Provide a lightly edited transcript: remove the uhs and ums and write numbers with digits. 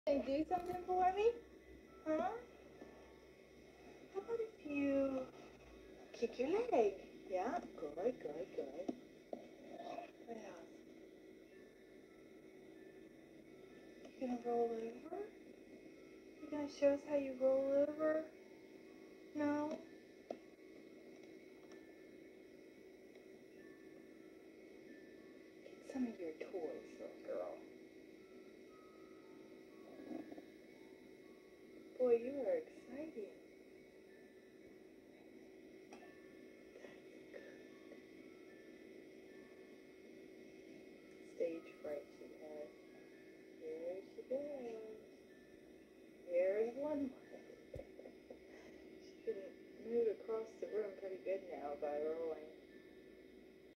Can you do something for me? Huh? How about if you kick your leg? Yeah, good, good, good. What else? You gonna roll over? You gonna show us how you roll over? No? Get some of your toys, little girl. Boy, you are exciting. Stage fright she has. Here she goes. Here's one more. She can move across the room pretty good now by rolling.